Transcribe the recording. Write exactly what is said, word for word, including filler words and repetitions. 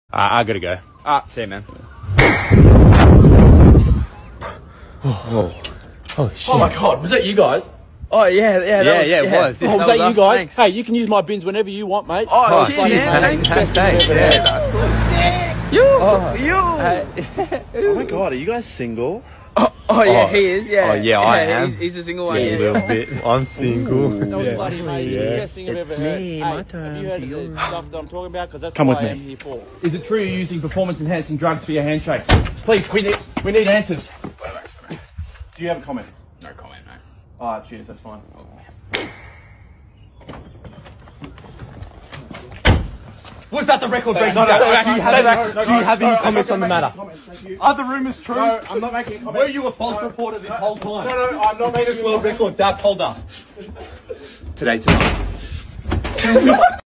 Uh, I gotta go. Ah, see you, man. Oh, oh shit. Oh my god, was that you guys? Oh, yeah, yeah, that Yeah, was, yeah, it was. Oh, was that that, you us, guys? thanks. Hey, you can use my bins whenever you want, mate. Oh, Oh, cheers, cheers, man. man. Thanks. Thanks. Yeah, that's cool. You, Oh. you. Oh my god, are you guys single? Oh, oh, yeah, Oh. he is, yeah. Oh, yeah, I am. He's, he's a single one, Yeah, yeah. a little bit. I'm single. That was Yeah. bloody amazing. Yeah. The best thing I've It's ever heard. me, Hey, my have turn you heard for of the yours. stuff that I'm talking about? Because that's Come what with I am me. here for. Is it true you're using performance-enhancing drugs for your handshakes? Please, we need we need answers. Do you have a comment? No comment, mate. Ah, cheers, that's fine. Was that the record breaking? No, no, no, do you no, have, no, any, no, do you no, have no, any I'm comments not on the making matter? comments, thank you. Are the rumours true? No, I'm not making comments. Were you a false No, reporter this no, whole time? No, no, I'm not making Guinness World Record, dab holder. Today, tonight.